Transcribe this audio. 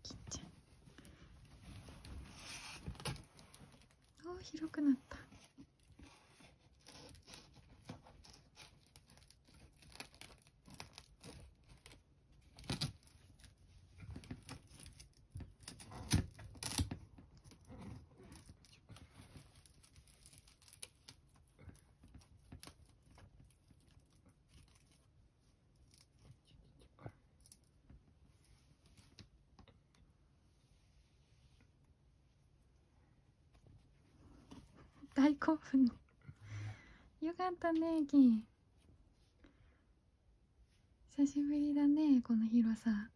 きっちゃん。おー、広くなった。大興奮。よかったね、キン。久しぶりだね、この広さ。